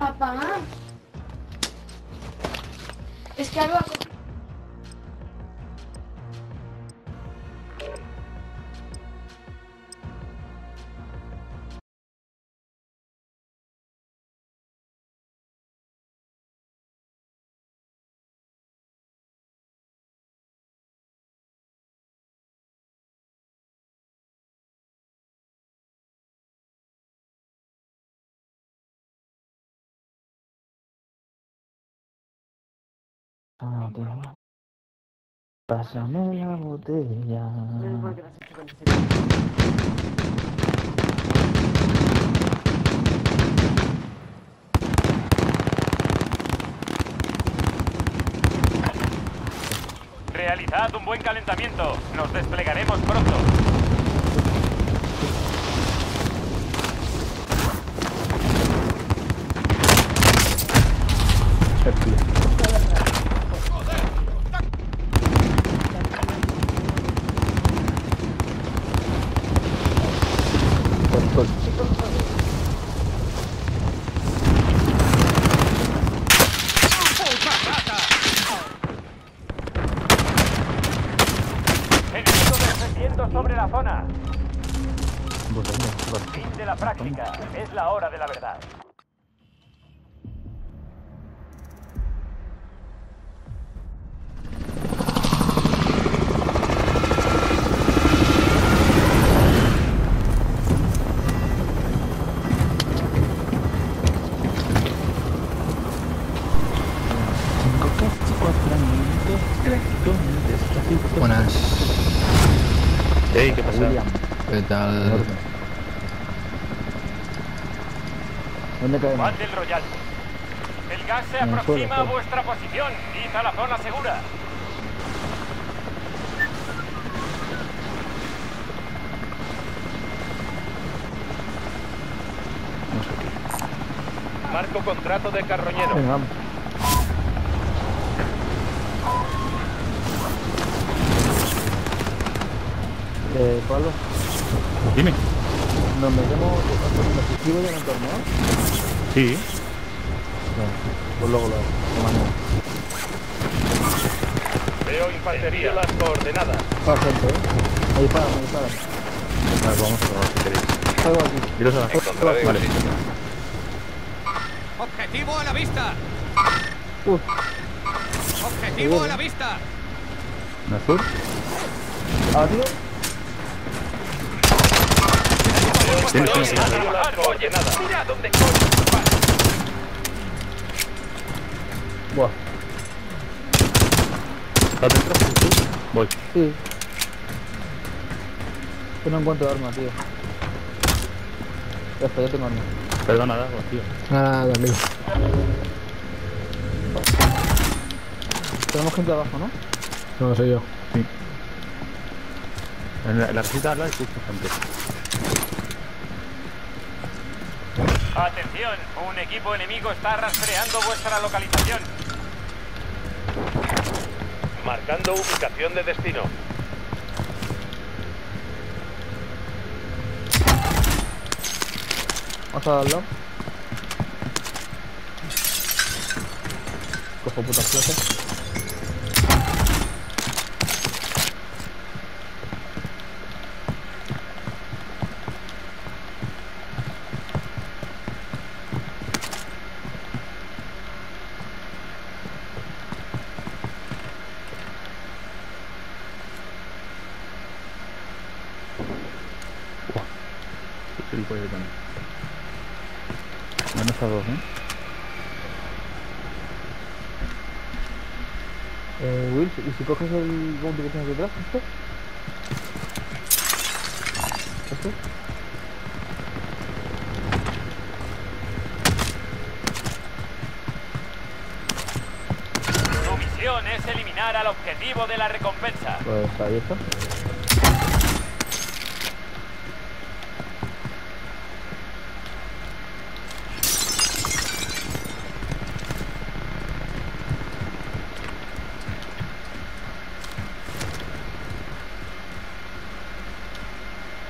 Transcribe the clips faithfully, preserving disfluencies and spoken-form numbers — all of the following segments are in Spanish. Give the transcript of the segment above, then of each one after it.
Papá. Es que algo ha cogido. Pásame la botella. Realizad un buen calentamiento. Nos desplegaremos pronto. Enemigo defendiendo sobre la zona. Fin de la práctica. Es la hora de la verdad. Buenas. Hey, ¿qué pasa? William. ¿Qué tal? ¿Dónde caemos? Van del Royal. El gas se En el aproxima suelo, a vuestra posición. Id a la zona segura. No sé qué. Marco contrato de carroñero. Venga, vamos. Eh, Pablo, Dime. ¿nos metemos con el objetivo del entorno? Sí. Bueno, pues luego lo tomamos. Veo infantería. Las coordenadas. Ah, gente, ¿eh? Me disparan, me disparan. Vale, vamos a ver si queréis. Salgo aquí. Iros a la Encontraré Vale. ¡Objetivo a la vista! Uf, ¡Objetivo a la vista! ¿En azul? ¿ah, tío? Tienes una Las coordenadas. Mira dónde coño. Buah, ¿Estás dentro? Voy. sí. Que no encuentro arma, tío. Ya está, ya tengo arma. Perdona, Dago, tío. Nada, tranquilo. Tenemos gente abajo, ¿no? No lo sé yo. Sí. En la, en la casita al lado hay justo gente. Atención, un equipo enemigo está rastreando vuestra localización. Marcando ubicación de destino. Vamos a darlo. Cojo putas clases. Qué gilipollas también. Me han dejado dos, ¿eh? Eh, Will, ¿y si coges el bounty que tienes detrás, esto? ¿Esto? Tu misión es eliminar al objetivo de la recompensa. Pues ahí está.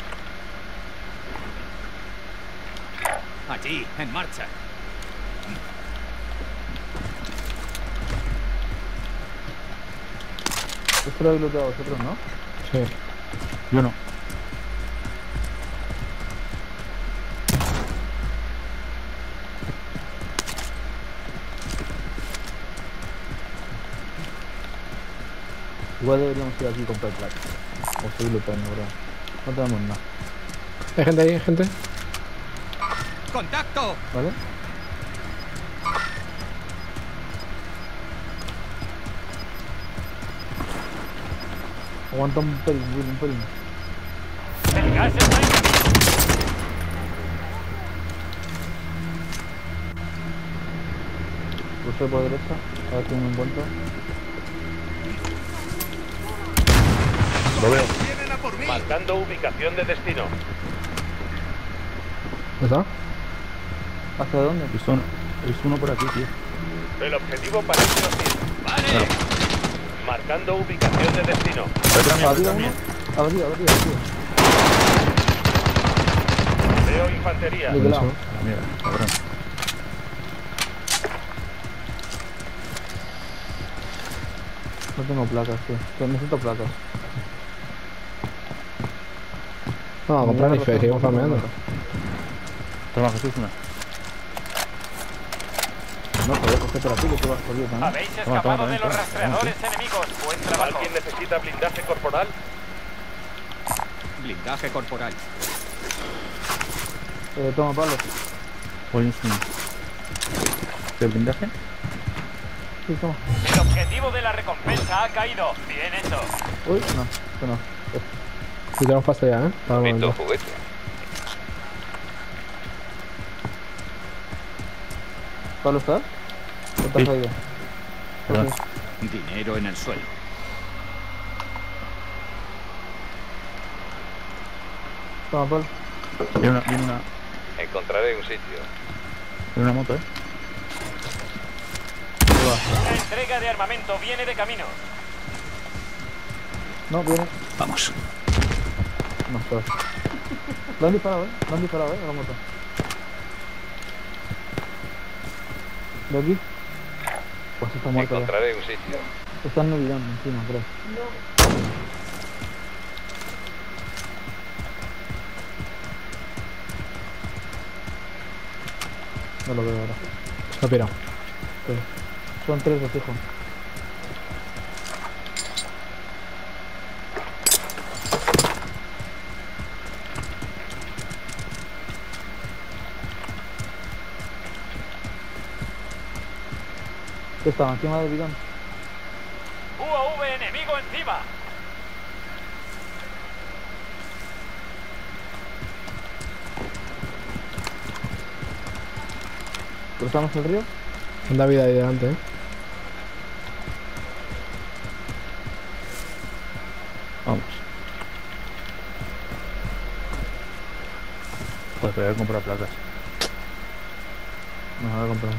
Allí, en marcha. Vosotros habéis looteado vosotros, ¿no? Sí. Yo no. Igual deberíamos ir aquí a comprar placas. O seguir looteando, bro. No tenemos nada, Hay gente ahí, hay gente. ¡Contacto! ¿vale? Aguanta un pelín, Will, un pelín. El gas está en Crucé por derecha, a ver si me encuentro. Lo veo. ¡Vienen a por mí! marcando ubicación de destino. ¿Dónde está? ¿Hacia dónde? He visto uno, he visto uno por aquí, tío. El objetivo parece hostil. ¡Vale! Marcando ubicación de destino. Otra mía, Arriba otra uno. mía. Arriba, arriba, arriba. Veo infantería. ¿De qué lado? A la mierda, cabrón. No tengo placas, tío. Que necesito placas. Vamos a comprar y fe, seguimos farmeando. Toma, Jesús, una. No, podía cogerte la tuya, que vas jodido también. Habéis Toma, escapado toma, de los toma. rastreadores enemigos. Buen trabajo. ¿Alguien necesita blindaje corporal? Blindaje corporal. Eh, toma, Pablo. Voy un zoom. ¿De blindaje? Sí, toma. El objetivo de la recompensa ha caído. Bien hecho. Uy, no, esto no. Si tenemos pasta ya, ¿eh? Para el momento. juguete. ¿Pablo estás? ¿O te has Sí. caído? Perdón. Dinero en el suelo. Toma, Pablo. Viene una, viene una, Encontraré un sitio. viene una moto, eh. La entrega de armamento viene de camino. No, viene. Vamos. No, espera. Lo han disparado, eh. Lo han disparado, eh, a la moto. ¿De aquí? Pues está muerto ya. Encontraré un sitio. Están nevidando encima, creo. No lo veo ahora. Se ha pirado. Sí. Son tres de fijo. ¿Qué estaban? ¿Encima del bidón? U A V enemigo encima. ¿Cruzamos el río? Anda vida ahí delante, ¿eh? Vamos. Joder, pero voy a comprar placas. No, ahora compramos.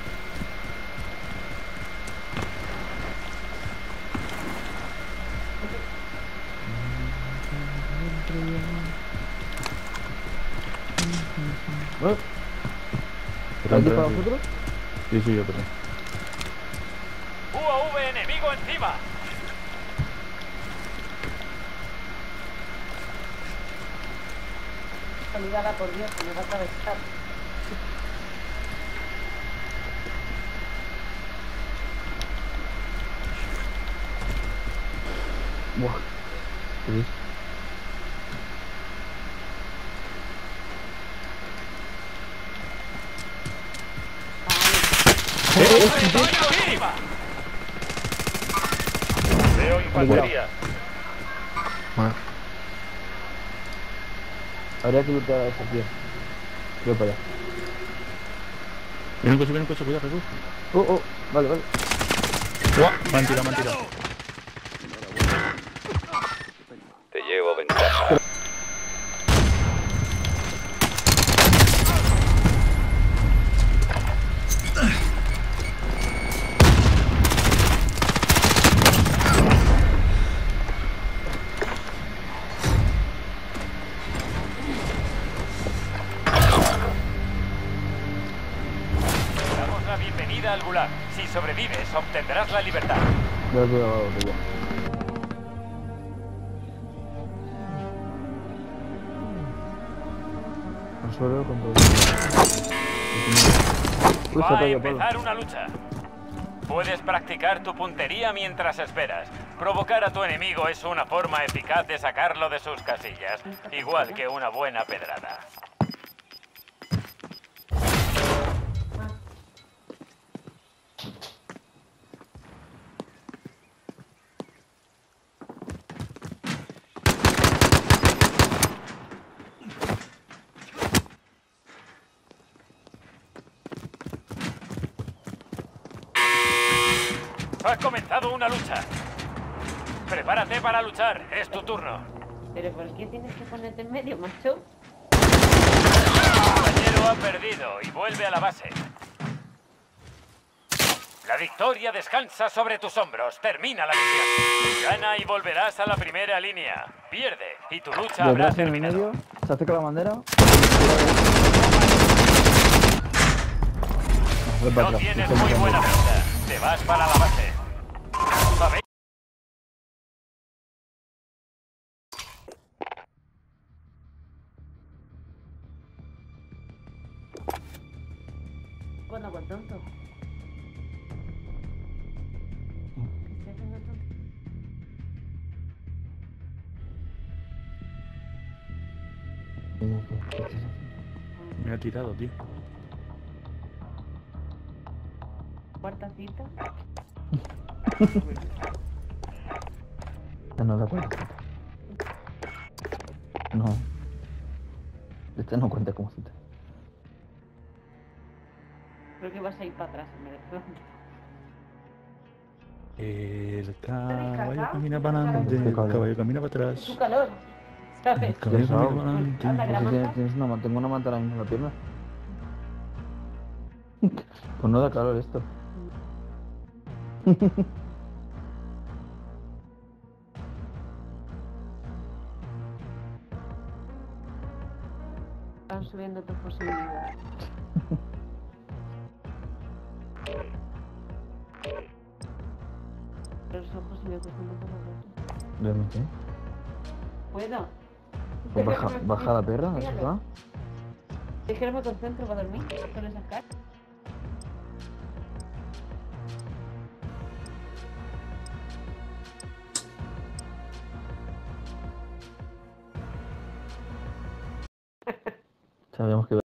¿Eh? Perdón, ¿Aquí para perdón, sí. vosotros? Sí, sí, yo perdón. U A V enemigo encima. Saludada por Dios, que me va a atravesar. Buah. Sí. Encima. Veo infantería. Bueno. Habría que luchar a ese tío. Yo para allá. Viene un coche, viene un coche, cuidado, Jesús. Oh, oh, vale, vale. Me han tirado, me han tirado. Te llevo ventaja. Damos la bienvenida al Gulag. Si sobrevives, obtendrás la libertad. Voy a cuidar, que ya. Al suelo con todo. Uy, se Va ha a caído Pablo. empezar una lucha. Puedes practicar tu puntería mientras esperas. Provocar a tu enemigo es una forma eficaz de sacarlo de sus casillas, igual que una buena pedrada. Ha comenzado una lucha. Prepárate para luchar, es tu turno. Pero ¿por qué tienes que ponerte en medio, macho? El compañero ha perdido y vuelve a la base. La victoria descansa sobre tus hombros. Termina la misión. Gana y volverás a la primera línea. Pierde y tu lucha habrá Detrás en el terminado. medio, se acerca la bandera. No, voy para No atrás, tienes estoy muy luchando. buena pinta. Te vas para la base. ¿Sabéis? Bueno, pues tonto. ¿Qué estoy haciendo tonto? Me ha tirado, tío. Cuarta cita. Ya no da cuenta. No. Este no cuenta como cita. Creo que vas a ir para atrás en vez de frente. El caballo cargado? camina para adelante, el caballo camina para atrás. Su calor, El ¿sabes? caballo camina Pesado. para adelante. Anda, que la No sé si manta. tienes, tienes una, ma- tengo una manta ahora mismo en la pierna. Pues no da calor esto. Están subiendo tus posibilidades. Los ojos y me cuestan un poco los Realmente. ¿Puedo? Pues baja, baja la perra, eso Míralo. está. Es que no me concentro para dormir con esas caras. Sabíamos que.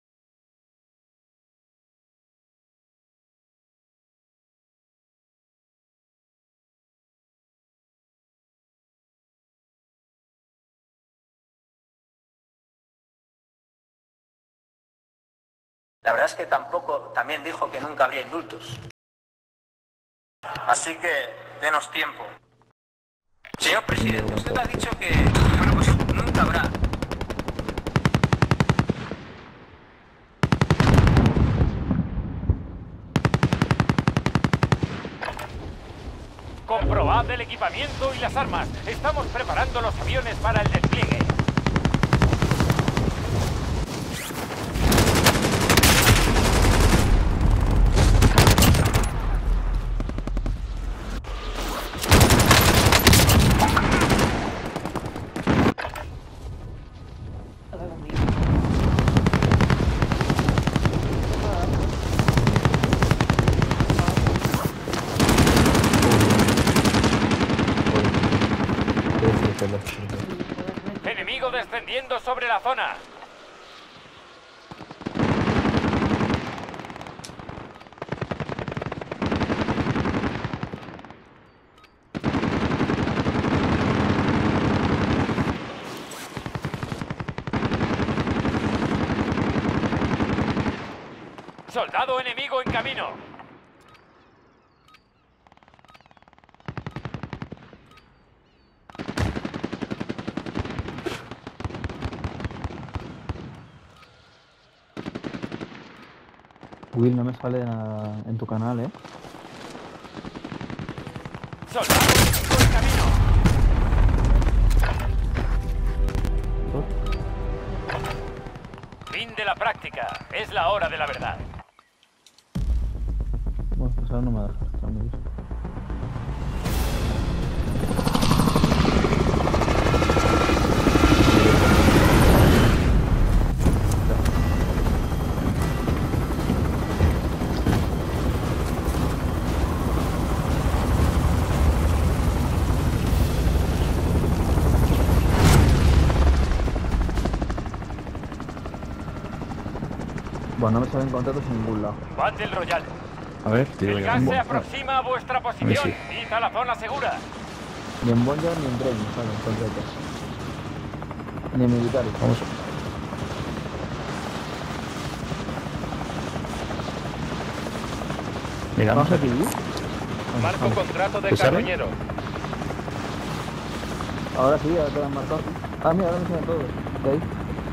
La verdad es que tampoco, también dijo que nunca habría indultos. Así que, denos tiempo. Señor presidente, usted ha dicho que, bueno, pues nunca habrá. Comprobad el equipamiento y las armas. Estamos preparando los aviones para el despliegue. Todo conmigo. Enemigo descendiendo sobre la zona. Soldado enemigo en camino. Will, no me sale nada en tu canal, eh. Soldado enemigo en camino. Fin de la práctica. Es la hora de la verdad. Bueno, pues ahora no me va a dejar. está muy bien. Bueno, no me salen contratos en ningún lado. Battle Royale. A ver, tío, El ya. gas se aproxima a vuestra posición. Id a la zona segura. Ni en Bonjour ni en Brain me salen contratos. Ni en militares. Vamos. Llegamos Vamos aquí. Marco contrato de ¿Te sale? carroñero. Ahora sí, ahora te lo han marcado. Ah, mira, ahora me salen todos. De ahí.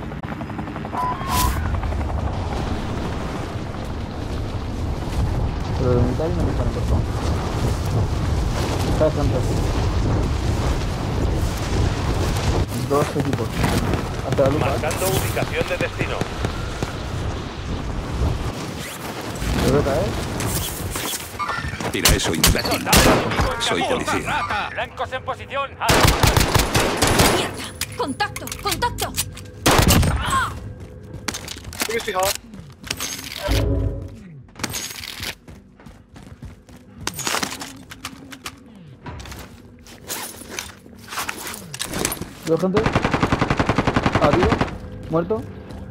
Pero de militares no me salen por favor. ¿Sabes cuántos? Dos equipos. Hasta la lupa. Marcando ubicación de destino. ¿Te voy a caer? Tira eso, imbécil. Soldados enemigos en Soy camino. policía. Blancos en posición. ¡Mierda! ¡Contacto! ¡Contacto! ¿Veo gente? Abatido. Muerto.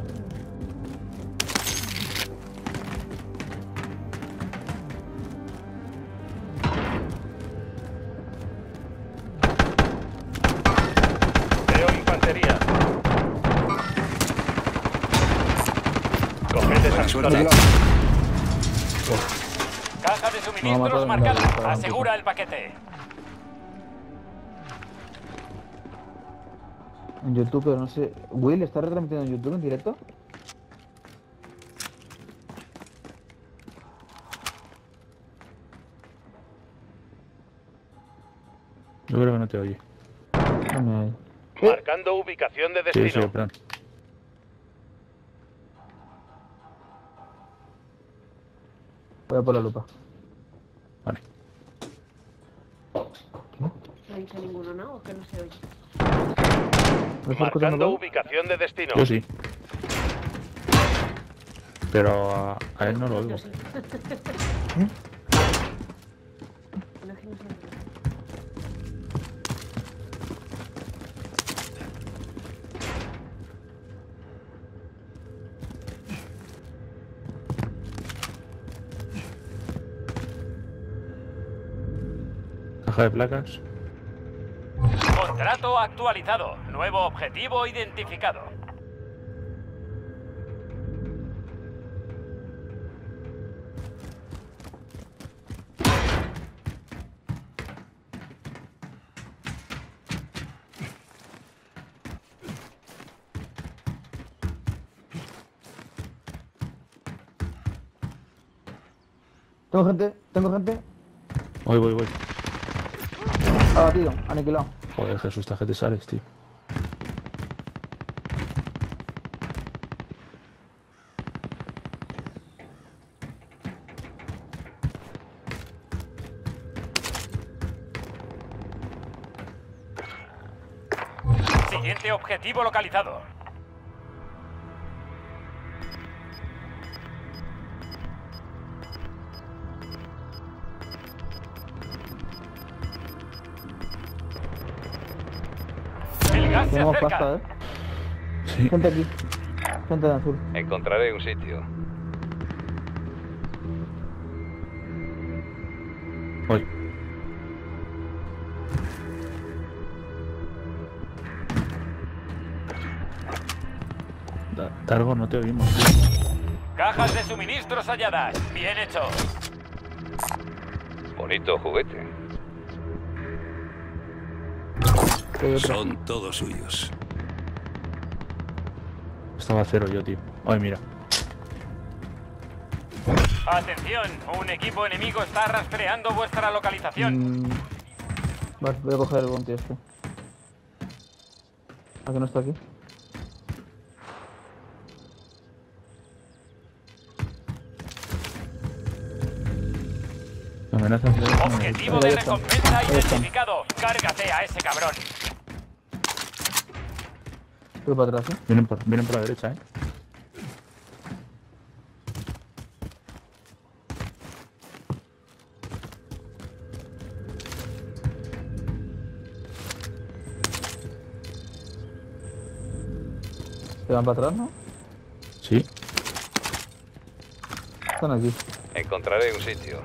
Veo infantería. Coged esa suerte. pistola. Caja de No, suministros mató, marcada. no, no, no, Asegura el paquete. En YouTube, pero no sé. Will, ¿está retransmitiendo en YouTube en directo? Yo creo que no te oye. Dame ahí. Marcando ubicación de Sí, sí, destino. en plan. Voy a por la lupa. Vale. No ha dicho ninguno, ¿no? ¿O que no se oye? ¿Me estás escuchando Marcando todo? ubicación de destino. Yo sí. Pero a, a él no lo oigo. Yo sí. No es que no se oye. Caja de placas. Contrato actualizado. Nuevo objetivo identificado. Tengo gente, tengo gente. Voy, voy, voy. Abatido, aniquilado. Joder, Jesús, esta gente sales, tío. Siguiente objetivo localizado. El gas se Tenemos acerca. pasta, eh. Sí. Gente aquí. Gente de azul. Encontraré un sitio. Voy. Da- Targo, no te oímos, tío. Cajas de suministros halladas. Bien hecho. Bonito juguete. Hay otro. Son todos suyos. Estaba a cero yo, tío. Ay, mira. Atención, un equipo enemigo está rastreando vuestra localización. Mm. Vale, voy a coger el bounty este. ¿A que no está aquí? Amenazas de... Objetivo de recompensa identificado. Cárgate a ese cabrón. Voy para atrás, ¿eh? Vienen por, vienen por la derecha, eh. ¿Se van para atrás, no? Sí. Están aquí. Encontraré un sitio.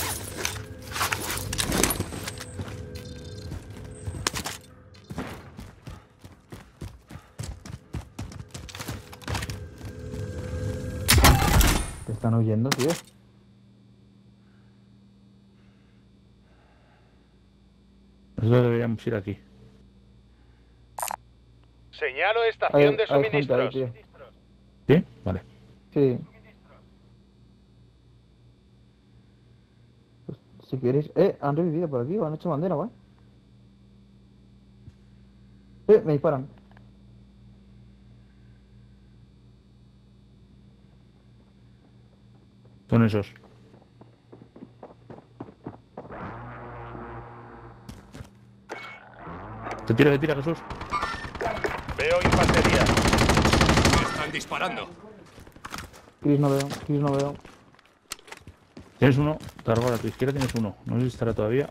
Te están huyendo, tío. Nosotros deberíamos ir aquí. Señalo estación Hay, de hay gente ahí, suministros. tío. ¿Sí? Vale. Sí. Pues, si queréis... Eh, han revivido por aquí o han hecho bandera, ¿vale? Eh, me disparan. Son esos. Te tira, te tira, Jesús. Veo infantería. Me están disparando. Chris no veo, Chris no veo. Tienes uno. Targora, a tu izquierda tienes uno. No sé si estará todavía.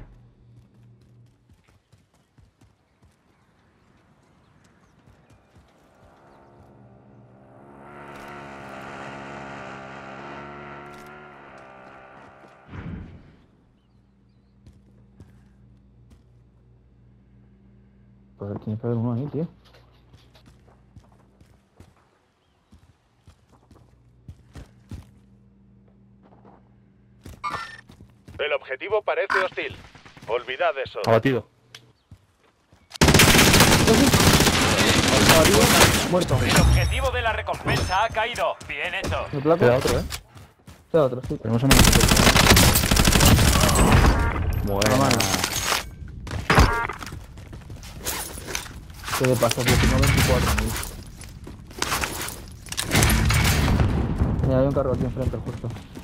Pues tiene que haber uno ahí, tío. El objetivo parece hostil. Olvidad eso. Abatido. Muerto. El objetivo de la recompensa ha caído. Bien hecho. ¿Me placo? Queda otro, ¿eh? Queda otro, sí. Tenemos a menos. Buena. mano. ¿Qué le pasa, tío? Tengo veinticuatro, mil. Mira, hay un carro aquí enfrente, justo.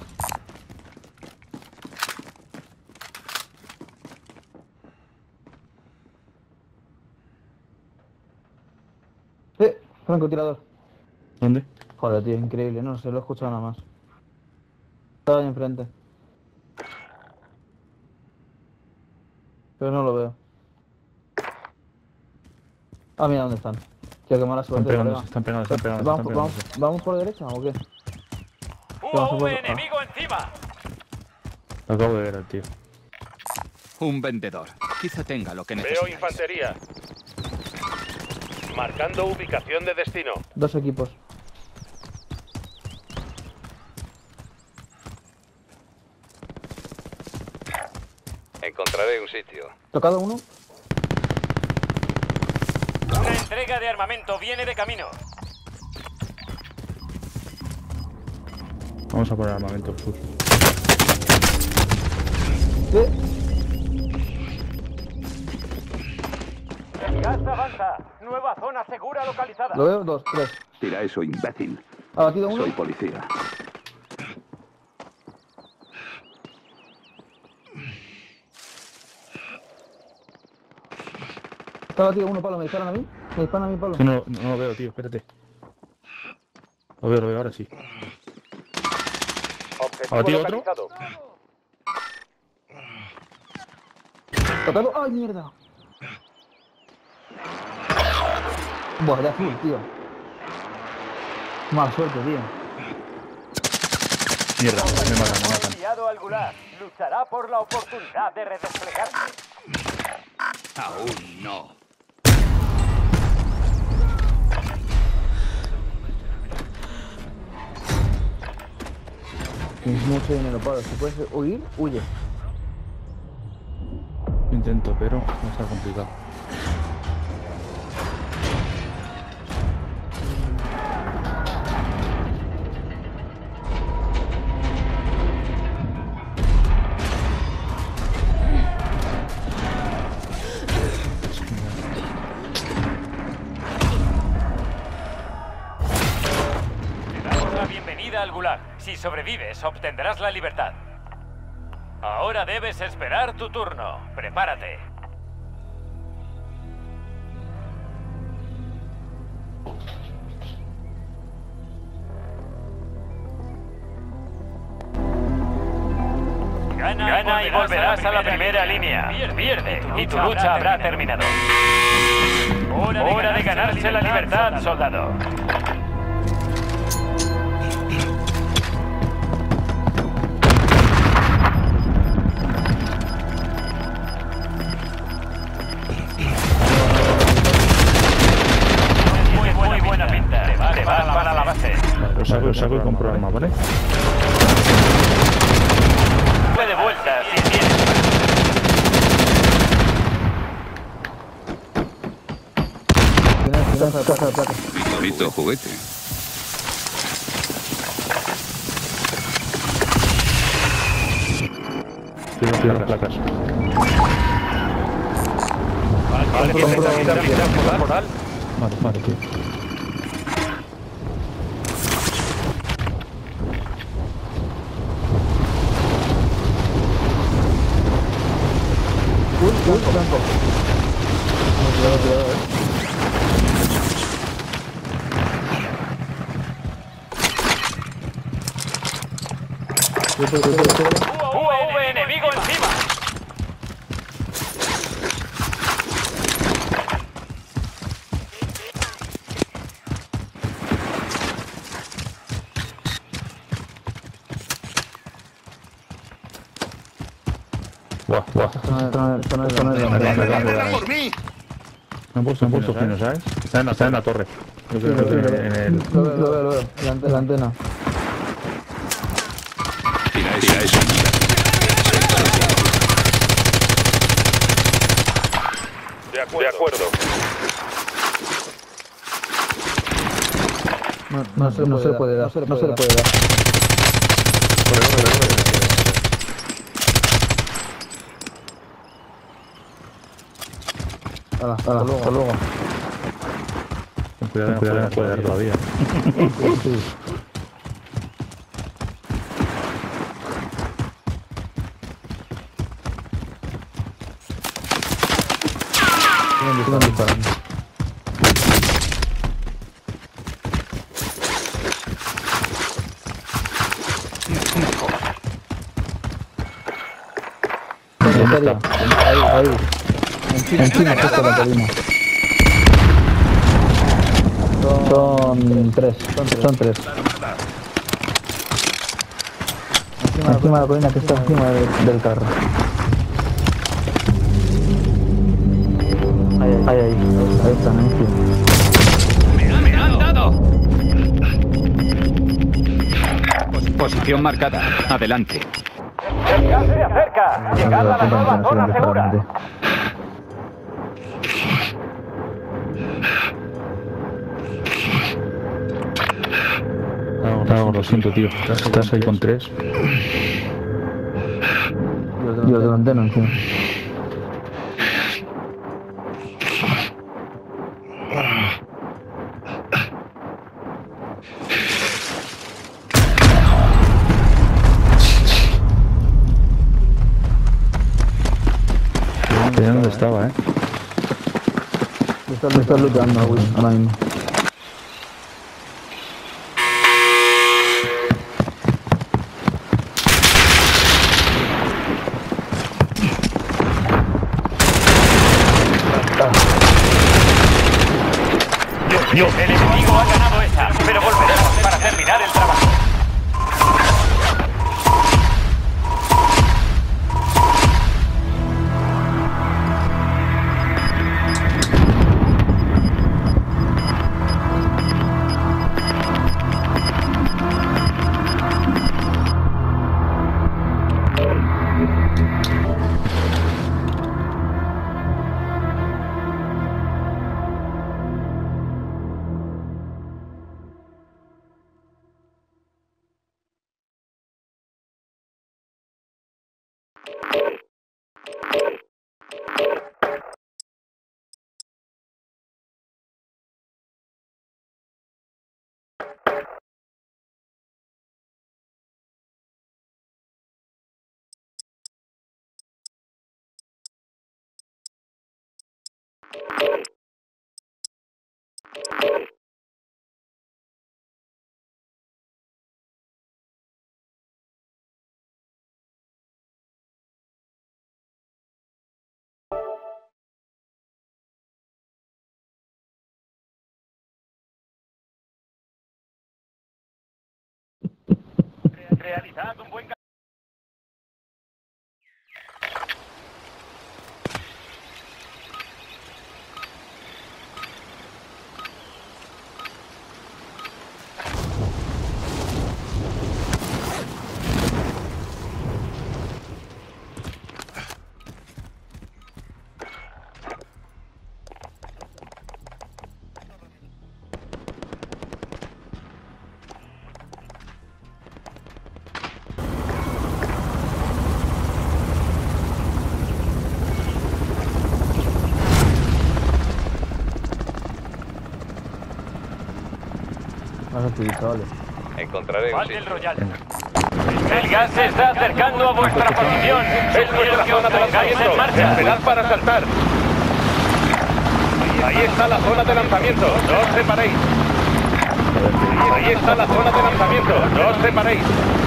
Eh, francotirador. ¿Dónde? Joder, tío, increíble, no sé, lo he escuchado nada más. Estaba ahí enfrente. Pero no lo veo. Ah, mira dónde están. Tío, qué mala Están suerte, pegando, colega. están pegando, están pegando. ¿Vamos, Están vamos, pegando. ¿Vamos por derecha o qué? U Vamos A por- V ah. enemigo encima. Lo acabo de ver al tío. Un vendedor. Quizá tenga lo que Veo necesitáis. infantería. Marcando ubicación de destino. Dos equipos. Encontraré un sitio. ¿Tocado uno? Una entrega de armamento viene de camino. Vamos a poner armamento, Jesús. ¿Qué? El gas avanza. Nueva zona segura localizada. Lo veo, dos, tres. Tira eso, imbécil. ¿Ha batido uno? Soy policía. ¿Está batido uno, Pablo? ¿Me disparan a mí? ¿Me disparan a mí, Pablo? Que no, no lo veo, tío, espérate. Lo veo, lo veo, ahora sí. Objetivo ¿Abatido otro? localizado. ¿Tocado? ¡Ay, mierda! Buah, de azul, tío. Mala suerte, tío. Mierda, me matan, me matan. Enviado al Gulag. Luchará por la oportunidad de redesplegarse. Aún no. Tienes mucho dinero, Pablo. Si puedes huir, huye. Intento, pero no está complicado. Te damos la bienvenida al Gulag. Si sobrevives, obtendrás la libertad. Ahora debes esperar tu turno. Prepárate. Gana, Gana y volverás a la primera línea. Pierde y tu lucha habrá terminado. Hora de ganarse la libertad, soldado. Lo saco, lo saco y compro arma, ¿vale? Fue de vuelta, si tienes. Tienes, tienes, placa, placa. Mi bonito juguete. Tiro, tiro las placas. Vale, que se necesita habilidad moral. Vale, vale, tío. Uy, uy, blanco. Cuidado, cuidado, eh. U A V enemigo encima. Buah, buah. Esto no es- esto no es- esto no es- esto no es- por mí! Me han puesto, me han puesto fino, ¿sabes? Está en la, está en la torre. Yo creo que en el... Lo veo, lo veo, lo veo. La ante- la antena. Tira eso. Tira eso. De acuerdo. De acuerdo. No, no se, no se le puede dar. No se le puede dar. Corre, corre, corre. Hala, hala, hasta luego. Ten cuidado, ten cuidado, no puede dar todavía. Sí. Siguen disparando. Batería. Ahí, ahí. Encima, encima, justo la colina. Son tres, son tres. Son tres. Encima de la colina que está encima del, del carro. Ahí, ahí, ahí, ahí están, encima. ¡Me han dado! Pos- Posición marcada. Adelante. El gas se acerca. Llegad a la nueva zona segura. No, lo siento, tío. Estás ahí con tres. Dios de la antena encima. Mira dónde estaba, eh. Me estás, me estás luchando, güey, ahora mismo. El enemigo ha ganado esta, pero volveremos para terminar el trabajo. Realizad un buen Más aquí, chavales. Encontraré un Battle sitio. Royale. El gas se está acercando a vuestra posición. Es nuestra zona de lanzamiento. En marcha. Esperad para saltar. Ahí está la zona de lanzamiento. No os separéis. Ahí está la zona de lanzamiento. No os separéis.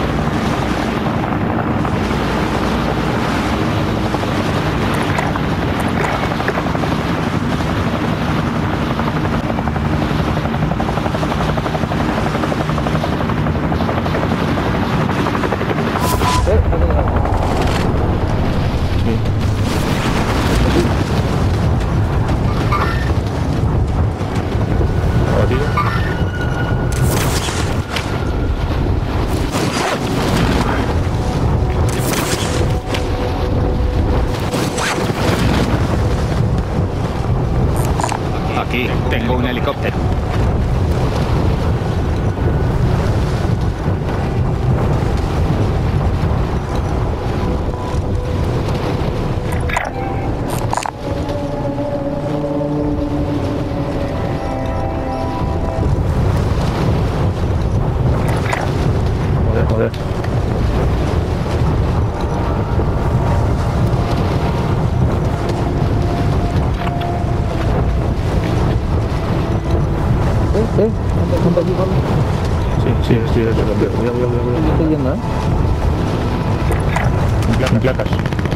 Aquí, tengo un helicóptero. Joder, joder. ¿Eh? ¿Eh? ¿Dónde aquí, Pablo? Sí, sí, estoy de acuerdo. Cuidado, cuidado, cuidado, Yo cuidado. estoy yendo, ¿eh? En pla- en placas.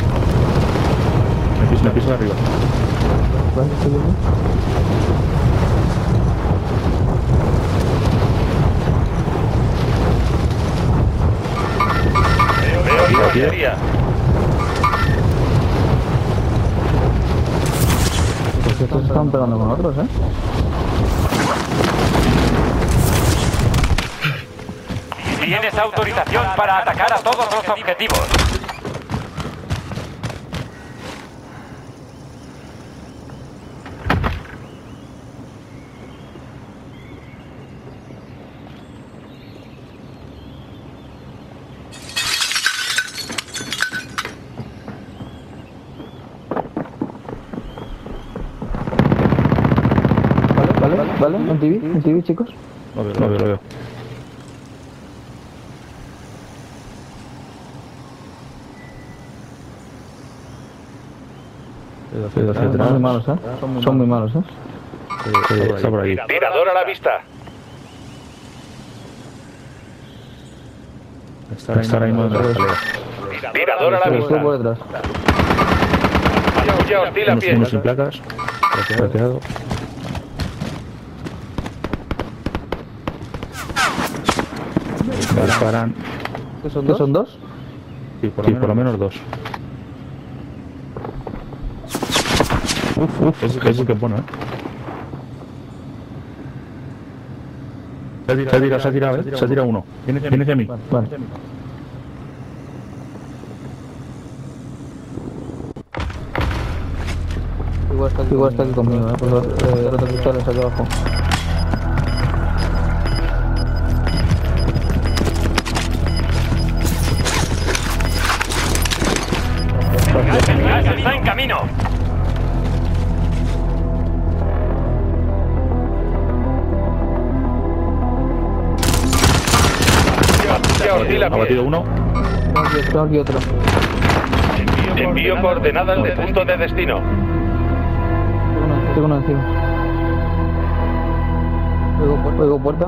Me piso, me piso de arriba. Vale, estoy yendo. Veo infantería. Pues estos se están pegando con otros, ¿eh? Tienes autorización para atacar a todos los objetivos. Vale, vale, vale. En T V, en T V, chicos. Lo veo, lo veo, lo veo. Hacia atrás. Son muy malos, ¿eh? Son muy malos, ¿eh? Eh, Está por ahí. Tirador a la vista. Está está ahora mismo en la escalera. Tirador a la Estoy por vista. detrás. Ya hostil a Unos, pie. unos sin placas. Plateado. Disparan. ¿Qué son dos? ¿Qué son dos? Sí, por lo, sí, por lo menos dos. Uf, uf, ese, ese que bueno, eh. Se ha tirado, se ha tirado, se ha tirado, eh. Se ha tirado uno. Viene viene hacia mí. Vale. Igual está aquí, igual está aquí conmigo, ¿eh? Por los eh, otros pistoles aquí abajo. El gas está en camino. Ya hostil a Ha pie. batido uno. Tengo aquí otro, tengo aquí otro. Envío coordenadas de punto de destino. Tengo uno, tengo uno encima. Luego, pu- luego puerta.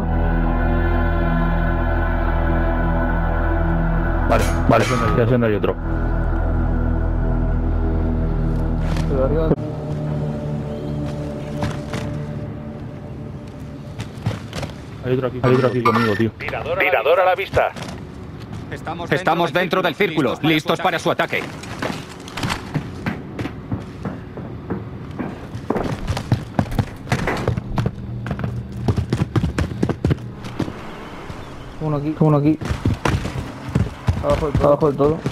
Vale, vale, ya sé, hay otro. Pero arriba. Hay otro aquí, hay otro aquí conmigo, tío. Tirador a la vista. Estamos, Estamos dentro del círculo, listos para su ataque. Uno aquí, uno aquí. Abajo del todo. Abajo del todo.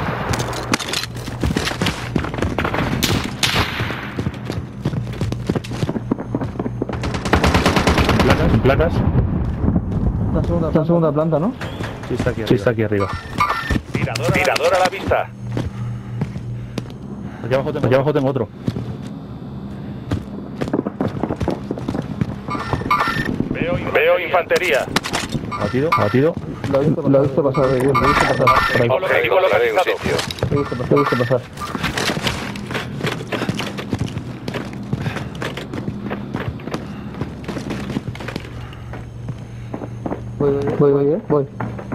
Placas, sin placas. La segunda, la segunda planta, ¿no? Sí, está aquí arriba. Sí, está aquí arriba. Tirador, Tirador a la vista. Aquí abajo tengo, aquí abajo tengo otro. Veo, Veo infantería. Abatido, abatido. Lo he visto, lo he visto pasar, lo he visto pasar por ahí. Objetivo localizado. Lo he visto pasar, lo he visto pasar. Voy, voy, voy, voy, voy.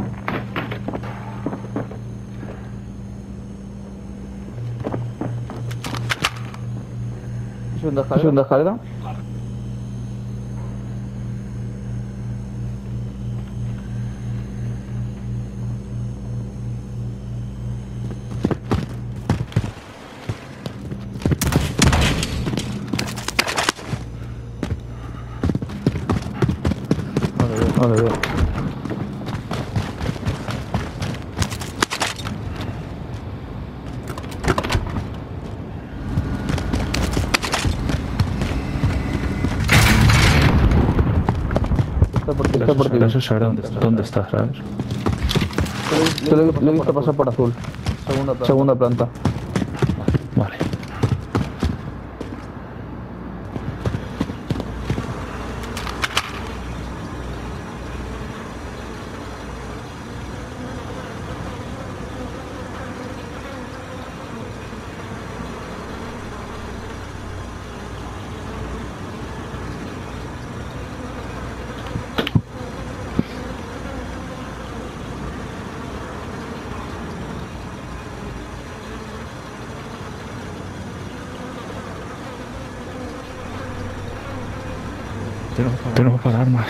Segunda escalera. Segunda escalera. No le veo. Está por ti, está por ti. No sé saber dónde está, dónde está, ¿sabes? Yo le, le he visto pasar por azul. Segunda planta. Segunda planta. Vale. Tenemos para armas.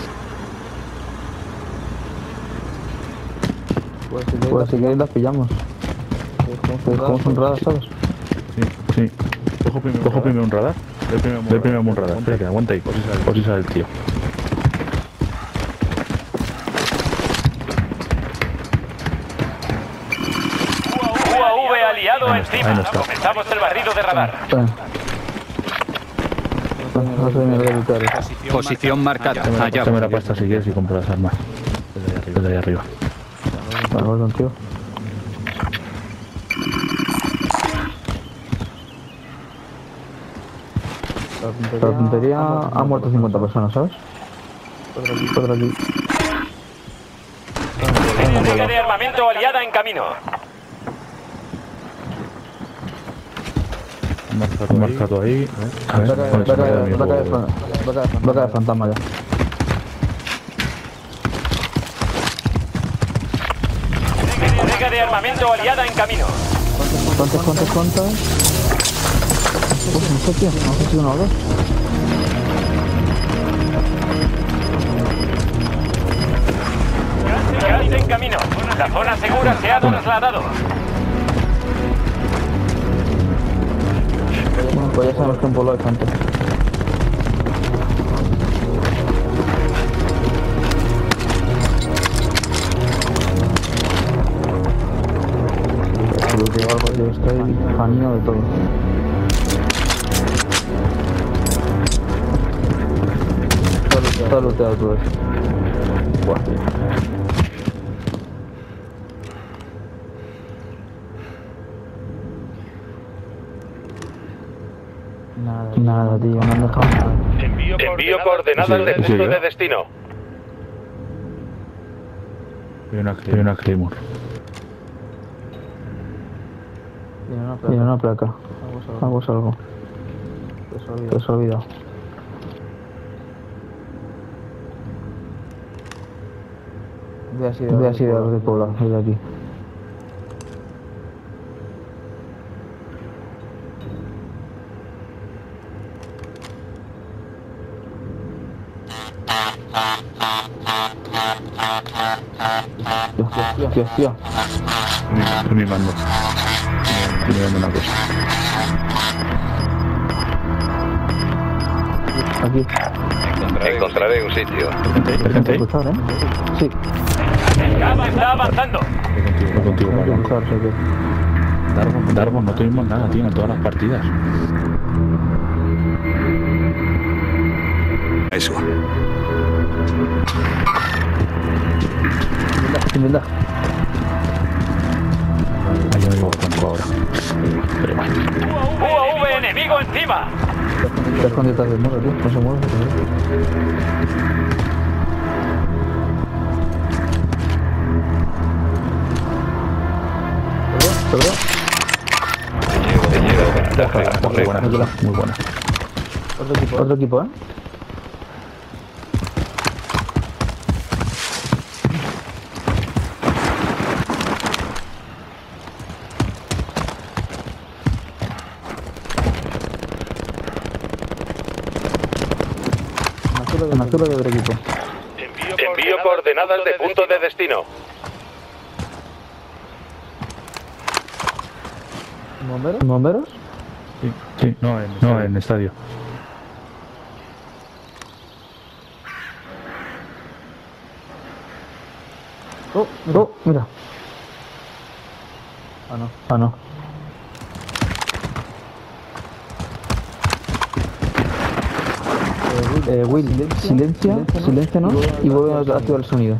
Pues si queréis, pues si queréis las pillamos. Dejamos un radar, ¿sabes? Sí, sí. Cojo primero, Cojo primero un radar. Ve primero, Ve primero un radar. Espera, que aguanta ahí, por si sale, por si sale el tío. U A V aliado Ahí está, encima. ahí no está. Comenzamos el barrido de radar. No sé ni lo que Posición marcada. Allá. Dame la pasta si quieres y compro las armas. Desde ahí arriba. Desde ahí arriba. Vale, voy contigo. La puntería ha muerto cincuenta personas, ¿sabes? Por aquí. Entrega de armamento aliada en camino. Marcado ahí. A ver, Vaca de fantasma ya. Entrega de armamento aliada en camino. ¿Cuántos, cuántos, cuántos? Uf, no sé, tío. No sé si uno o dos. Gas en camino. La zona segura se ha trasladado. Bueno, pues ya sabemos que un pueblo hay gente. Lo que algo, yo estoy fanino de todo. Está looteado todo eso. Buah. Nada, nada, tío, no han dejado nada. Envío, Envío coordenadas de punto de destino. Hay una, hay una Claymore. Tiene una placa. Hagamos algo. Te has olvidado. Ve así de, Ve así de los de Puebla, desde aquí. Tío, tío, tío. Estoy mimando. Estoy mirando una cosa. Aquí. Encontraré un sitio. ¿Hay gente ahí? Escuchar, ¿eh? Sí. Cava está avanzando. Voy contigo, Hay que Darwin. escuchar, sé que... Darwin, Darwin, no tuvimos nada, tío, en todas las partidas. Eso. Sin verdad. Ahí ya me llevo Franco ahora. Pero igual. U A V enemigo encima. Te has escondido detrás del muro, tío. No se mueve. buena, muy buena. Muy buena. Otro equipo, otro equipo, ¿eh? En azul de otro equipo. Envío coordenadas de punto de destino. ¿Bomberos? ¿Bomberos? Sí, sí, no en, no, en estadio. Oh, mira. Oh, mira. Ah, no. Ah, no. Eh, Will, silencia, silencia, ¿no? Y vuelve a activar el sonido.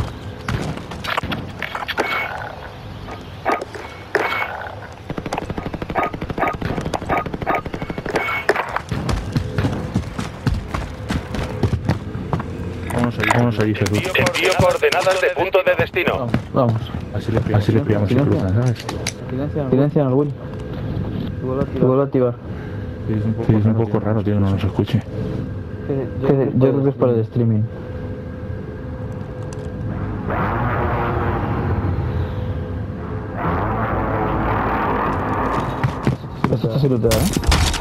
Vamos allí, vamos allí, Jesús. Envío coordenadas de punto de destino. Vamos, vamos. Así le pillamos, así le pillamos sin cruzar, ¿sabes? Silencia, silencia al Will. Y vuelve a activar. Sí, es un poco, sí, es un poco raro, tío, no nos escuche. Yo creo que es para el streaming. Esto está siluteado, ¿eh?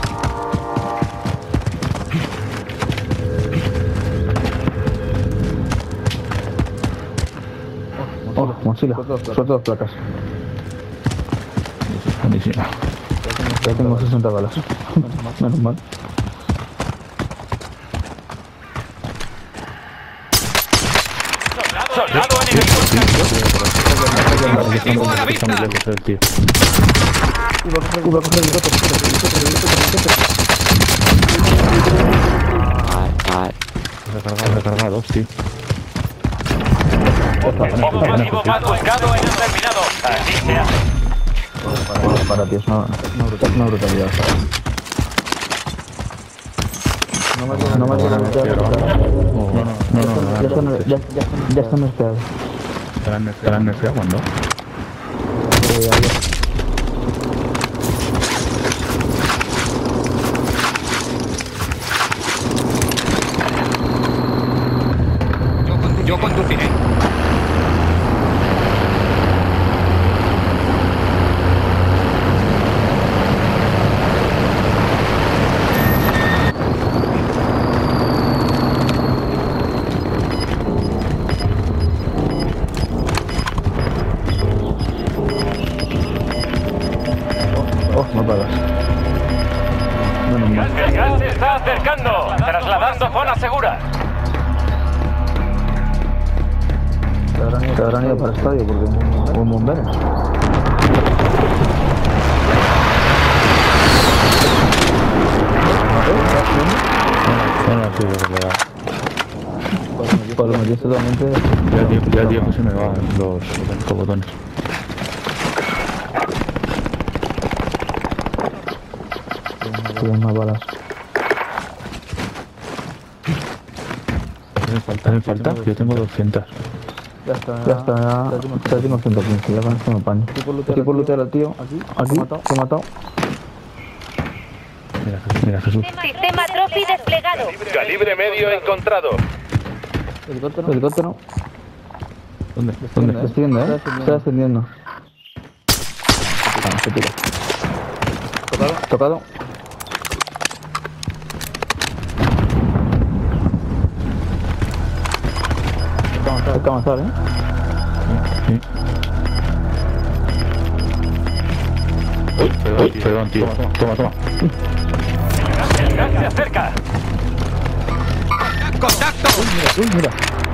Oh, mochila. Suelta dos placas. Buenísimo. Ya tengo sesenta balas. Menos mal. ¡Soldado enemigo! ¡Objetivo a la vista! Está muy lejos el tío. Iba a coger el helicóptero, helicóptero, helicóptero, helicóptero. Se ha recargado dos, tío. Objetivo más buscado en el terminado. Así se hace. Para, para, tío, es una, es una brutalidad. No me no me no, no, no, no, ya están ya ya están nerfeados. ¿Estarán nerfeados cuándo? Eh, ayer. Yo conduciré. Oh, no paras. Menos mal. El gas se está acercando. Trasladando zona segura. Se habrán ido, se habrán ido para el estadio porque un bombero. No, no, sí, es verdad. Por lo menos totalmente. Ya, tío, ya, tío, que se me van los, los botones. Tienen más balas. ¿Hacen falta? ¿Hacen falta? Yo tengo doscientas. Ya está, ya está, ya, ya tengo ciento quince, ya con esto me paño. Estoy por lootear al tío, aquí, aquí, se ha matado. Mira, Jesús, mira, Jesús. Sistema Trophy desplegado. Calibre medio encontrado. Helicóptero, helicóptero. ¿Dónde? ¿Dónde? ¿Dónde? Estoy viendo, eh. Está ascendiendo. Ah, se tira. Tocado. Tocado. Hay que avanzar, ¿eh? Sí. Uy, perdón, tío. Perdón, tío. Toma, toma. El gas se acerca. ¡Contacto! Uy, mira, uy, mira.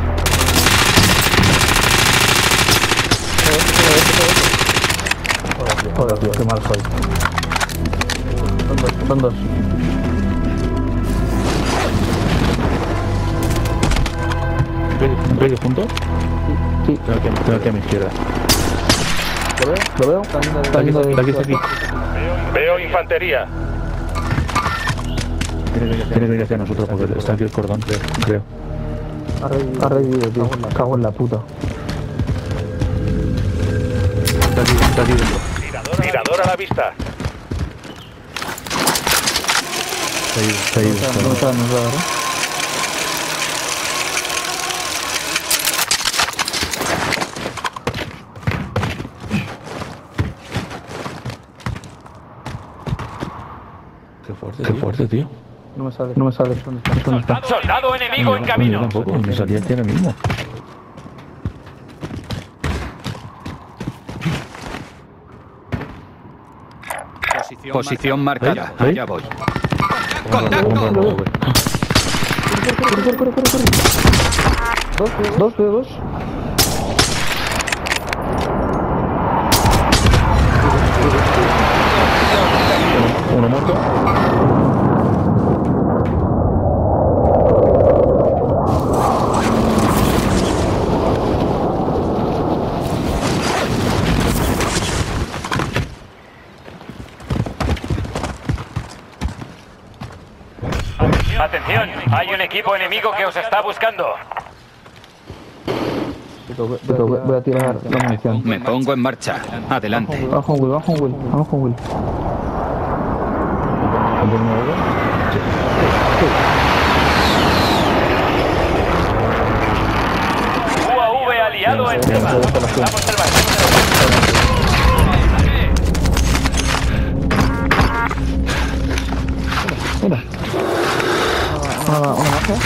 Joder, tío, qué mal soy. Son dos, son dos. ¿Un pello juntos? Sí. Tengo aquí, tengo aquí a mi izquierda. ¿Lo veo? ¿Lo veo? Está yendo de... Está aquí, está aquí, está aquí. Veo infantería. Tiene que ir hacia, tiene que ir hacia nosotros porque está aquí el cordón, creo. creo. Ha revivido, ha revivido, tío. Cago en la puta. Está aquí, está aquí dentro. Tirador, tirador a la vista. Se ha ido, se ha ido. No está, no está, ¿verdad? Qué fuerte, qué fuerte, tío. No me sale, no me sale. ¿Dónde está? ¿Dónde está? Soldado enemigo en Yo camino. tampoco, me salía aquí ahora mismo. Posición marcada. ¿Ahí? Allá voy. ¡Contacto! Corre, corre, corre, corre, corre. Dos, dos, dos, dos. Uno muerto. Atención, hay un equipo enemigo que os está buscando. Voy a tirar la munición. Me pongo en marcha. Adelante. Vamos con Will, vamos con Will, vamos con Will. U A V aliado encima. Vamos al barco. Mira. Una, una baja.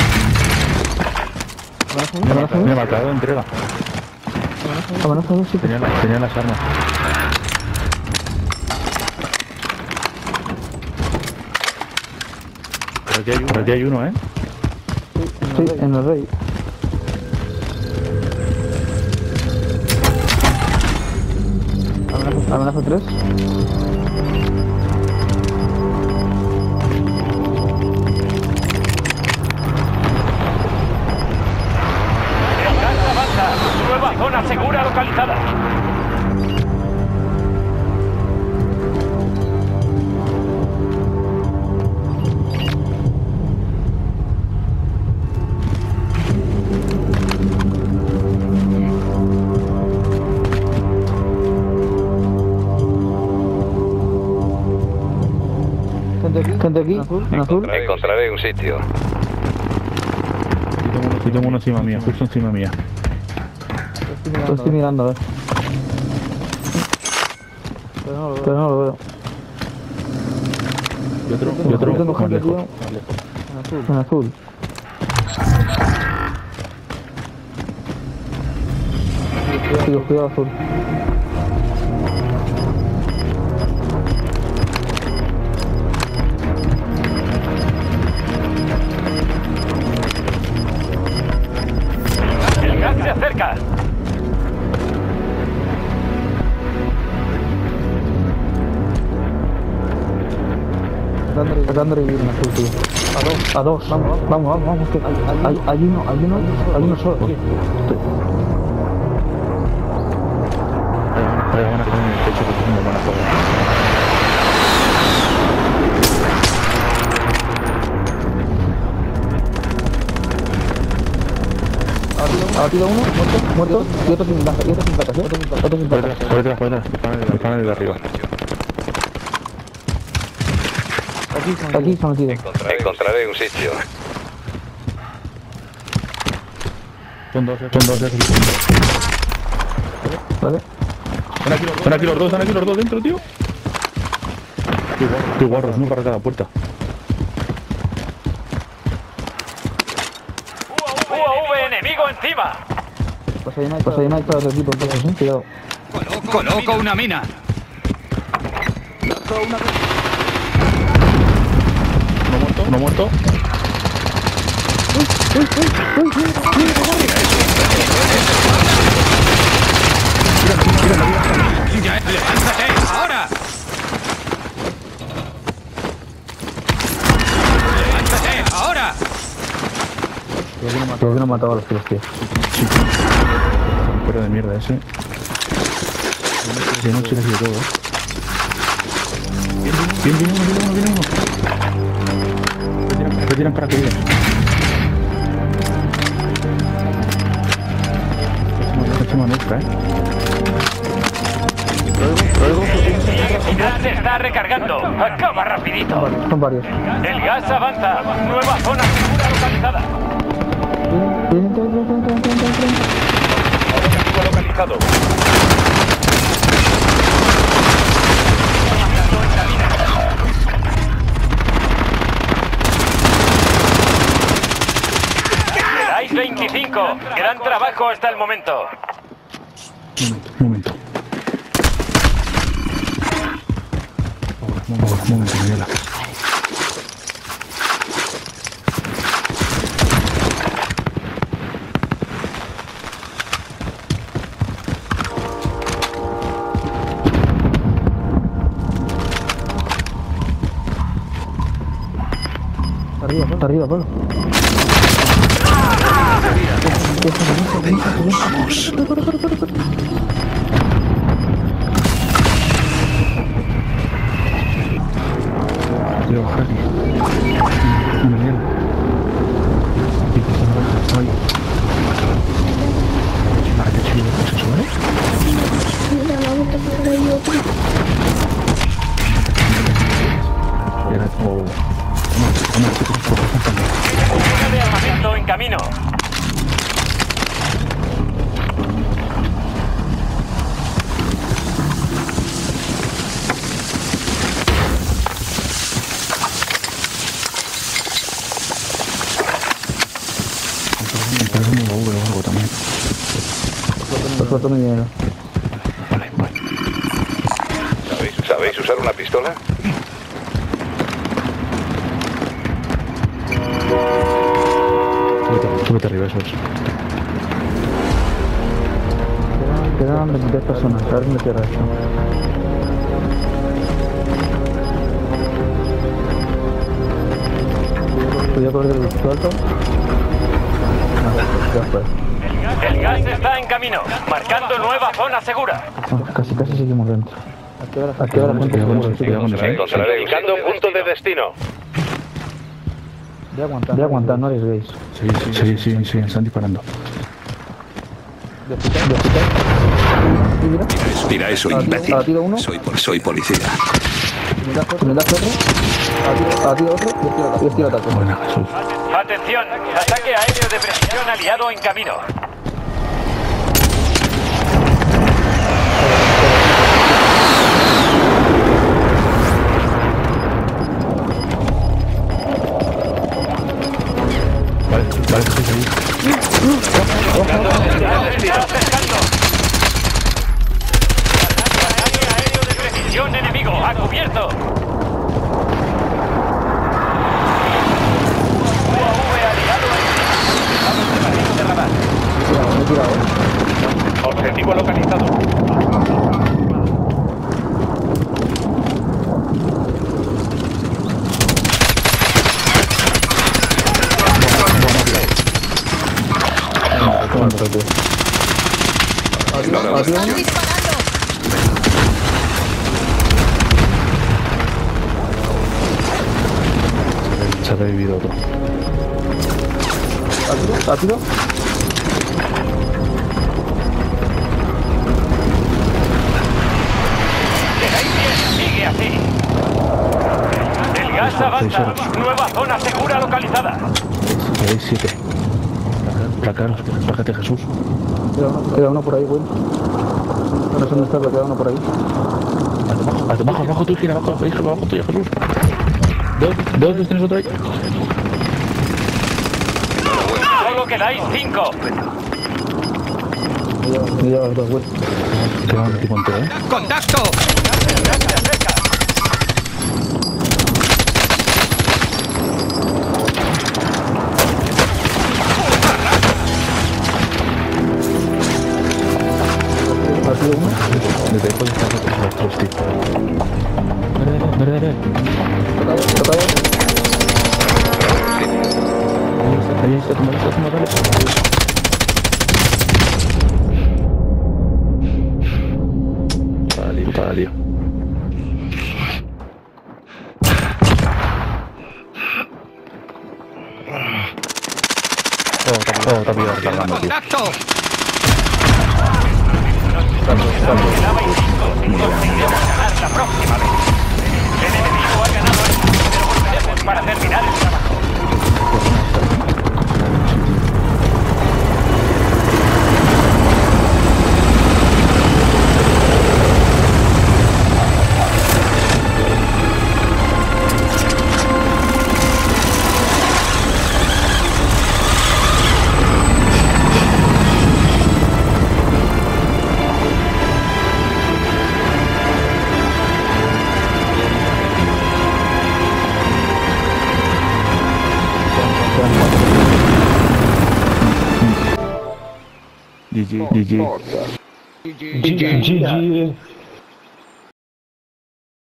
Una baja. Me ha marcado, entrega. Amenaza dos, sí. Tenía, la- tenía las armas. Por aquí hay uno, por aquí hay uno, ¿eh? Sí, en el rey. Amenaza, amenaza tres. El gas avanza. Nueva zona segura localizada. Gente aquí, gente aquí, en azul. Encontraré un sitio. Aquí tengo uno, aquí tengo uno encima mía, justo encima mía. Lo estoy mirando, a ver. Pero no lo veo. Y otro, y Yo otro tengo más gente, lejos. tío. En azul. Cuidado, cuidado, azul. El gas se acerca. Dándole, dándole vivir en azul, tío. A dos, a dos. Vamos, vamos, vamos, vamos. Que hay, hay uno, hay uno, hay uno solo. Ahí van, ahí van a poner en el techo que nos van a joder. Abatido uno, muerto, muerto, y otro sin placas, y otro sin placas, ¿eh? Otro sin placas, otro sin Por placas. detrás, por detrás, por detrás. El panel de arriba. Aquí se ha metido. Encontraré un sitio. Son dos, son dos. ¿Vale? Están aquí los dos, están aquí los dos dentro, tío. Qué guarros, qué guarros, uno para cada puerta. U A V enemigo encima. Pues ahí no hay, pues ahí no hay para otro equipo, entonces, ¿eh? Cuidado. Coloco una mina. Uno muerto, uno muerto. Ya, levántate, ahora. Levántate, ahora. Creo que no mataba a los tíos, tío. Fuera de mierda ese. De noche casi de todo, ¿eh? Viene, viene uno, viene uno, viene uno. Retiran para que viene. Es una nuestra, ¿eh? El gas se está recargando. Acaba rapidito. Son varios. El gas avanza. Nueva zona segura localizada. Vienen todos, todos, todos, todos, todos, todos. Objetivo localizado. Quedáis veinticinco. Gran trabajo hasta el momento. Un momento. Un momento, un momento, Miguel. Arriba, Pablo. Arriba, Pablo. Vamos. Yo, Javi. Miguel. Y que se me va a qué chido es eso, ¿eh? Era como... Zona de armamento en camino. Explotó mi dinero. Vale, vale. ¿Sabéis, ¿Sabéis usar una pistola? Súbete, súbete arriba, eso es. Quedan, quedan veintitrés personas. A ver dónde cierra esto. Cuidado con el suelto. No, ya fue. El gas está en camino, marcando nueva zona segura. No, casi, casi seguimos dentro. ¿A qué hora la gente seguro? Encontraré indicando punto de destino. Voy a aguantar, voy a aguantar, no arriesguéis. Sí, sí, sí, sí, sí, están disparando. De hospital, de hospital. Sí, mira. Respira eso, Abatido- imbécil. abatido uno. Soy, pol- soy policía. Me das otro, me das otro. Abatido- Abatido otro y estoy al- y estoy al ataque. Buena, Jesús. Atención, ataque aéreo de precisión aliado en camino. Vale, vale, estoy ahí. Está acercando. Ataque aéreo de precisión enemigo, a cubierto. U A V aliado en Objetivo localizado. Ignora ¡Están la disparando! Se ha revivido otro. Rápido, rápido. Quedáis bien, sigue así. El gas avanza. Nueva zona segura localizada. Quedáis siete. Placar, bájate, Jesús. Queda uno, queda uno por ahí, güey. No sé dónde está, pero queda uno por ahí. Abajo, abajo, abajo tuyo, gira, abajo, abajo, abajo tuyo, Jesús. Dos, dos, dos, tienes otro ahí. Solo quedáis cinco. Cuidado, cuidado, güey. Queda un tipo entero, ¿eh? ¡Contacto! Partido uno. Desde ahí pueden estar otros los tres, tío. Verde, verde, verde. Tocado, tocado. Ahí está, como está, como dale. Vale, vale. Oh, está, oh, está pillado, recargando, tío. ¡Contacto! Quedaba y cinco. Conseguiremos ganar la próxima vez. El enemigo ha ganado esto, pero volveremos para terminar el trabajo. G G. G G. G G.